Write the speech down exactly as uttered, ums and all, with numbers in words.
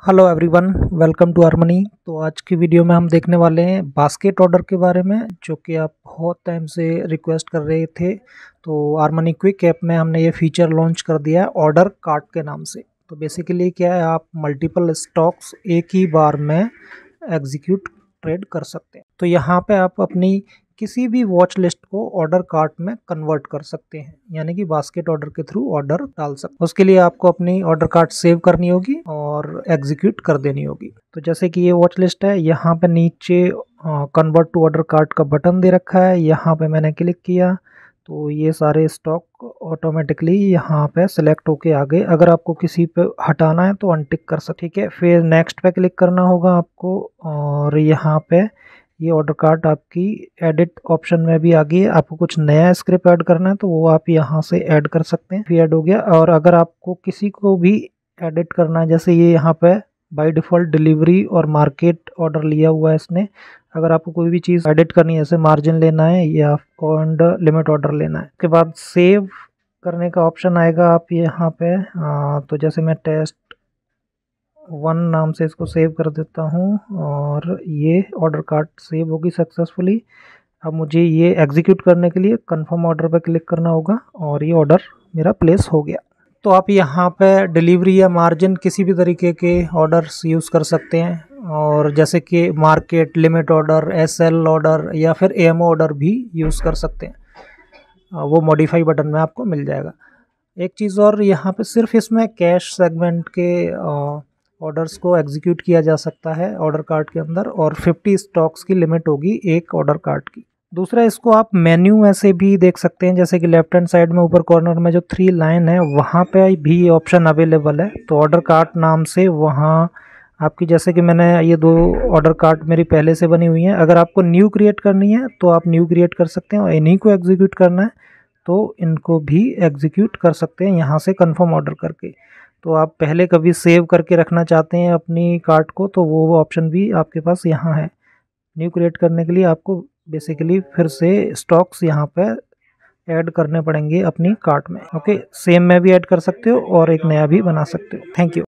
Hello everyone, welcome to Harmony. तो आज की वीडियो में हम देखने वाले हैं बास्केट ऑर्डर के बारे में, जो कि आप बहुत टाइम से रिक्वेस्ट कर रहे थे। तो हारमनी क्विक ऐप में हमने ये फीचर लॉन्च कर दिया है ऑर्डर कार्ट के नाम से। तो बेसिकली क्या है, आप मल्टीपल स्टॉक्स एक ही बार में एग्जीक्यूट ट्रेड कर सकते हैं। तो यहाँ पे आप अपनी किसी भी वॉच लिस्ट को ऑर्डर कार्ट में कन्वर्ट कर सकते हैं, यानी कि बास्केट ऑर्डर के थ्रू ऑर्डर डाल सकते हैं। उसके लिए आपको अपनी ऑर्डर कार्ट सेव करनी होगी और एग्जीक्यूट कर देनी होगी। तो जैसे कि ये वॉच लिस्ट है, यहाँ पे नीचे कन्वर्ट टू ऑर्डर कार्ट का बटन दे रखा है। यहाँ पे मैंने क्लिक किया तो ये सारे स्टॉक ऑटोमेटिकली यहाँ पे सिलेक्ट होके आ गए। अगर आपको किसी पे हटाना है तो अनटिक कर सकते, ठीक है। फिर नेक्स्ट पे क्लिक करना होगा आपको, और यहाँ पे ये ऑर्डर कार्ट आपकी एडिट ऑप्शन में भी आ गई है। आपको कुछ नया स्क्रिप्ट ऐड करना है तो वो आप यहाँ से ऐड कर सकते हैं, फिर ऐड हो गया। और अगर आपको किसी को भी एडिट करना है, जैसे ये यहाँ पे बाय डिफ़ॉल्ट डिलीवरी और मार्केट ऑर्डर लिया हुआ है इसने। अगर आपको कोई भी चीज़ एडिट करनी है, जैसे मार्जिन लेना है या एंड लिमिट ऑर्डर लेना है, उसके बाद सेव करने का ऑप्शन आएगा। आप यहाँ पे आ, तो जैसे मैं टेस्ट वन नाम से इसको सेव कर देता हूँ और ये ऑर्डर कार्ट सेव होगी सक्सेसफुली। अब मुझे ये एग्जीक्यूट करने के लिए कंफर्म ऑर्डर पर क्लिक करना होगा और ये ऑर्डर मेरा प्लेस हो गया। तो आप यहाँ पे डिलीवरी या मार्जिन किसी भी तरीके के ऑर्डर्स यूज़ कर सकते हैं, और जैसे कि market, limit order, SL order या फिर एएमओ ऑर्डर भी यूज़ कर सकते हैं। वो मॉडिफाई बटन में आपको मिल जाएगा। एक चीज़ और, यहाँ पे सिर्फ इसमें कैश सेगमेंट के ऑर्डर्स को एग्जीक्यूट किया जा सकता है ऑर्डर कार्ट के अंदर, और फिफ्टी स्टॉक्स की लिमिट होगी एक ऑर्डर कार्ट की। दूसरा, इसको आप मेन्यू में से भी देख सकते हैं, जैसे कि लेफ्ट हैंड साइड में ऊपर कॉर्नर में जो थ्री लाइन है वहाँ पे भी ये ऑप्शन अवेलेबल है। तो ऑर्डर कार्ट नाम से वहाँ आपकी, जैसे कि मैंने ये दो ऑर्डर कार्ट मेरी पहले से बनी हुई हैं। अगर आपको न्यू क्रिएट करनी है तो आप न्यू क्रिएट कर सकते हैं, और इन्हीं को एग्जीक्यूट करना है तो इनको भी एग्जीक्यूट कर सकते हैं यहाँ से कंफर्म ऑर्डर करके। तो आप पहले कभी सेव करके रखना चाहते हैं अपनी कार्ट को, तो वो ऑप्शन भी आपके पास यहाँ है। न्यू क्रिएट करने के लिए आपको बेसिकली फिर से स्टॉक्स यहाँ पे ऐड करने पड़ेंगे अपनी कार्ट में। ओके, सेम में भी ऐड कर सकते हो और एक नया भी बना सकते हो। Thank you.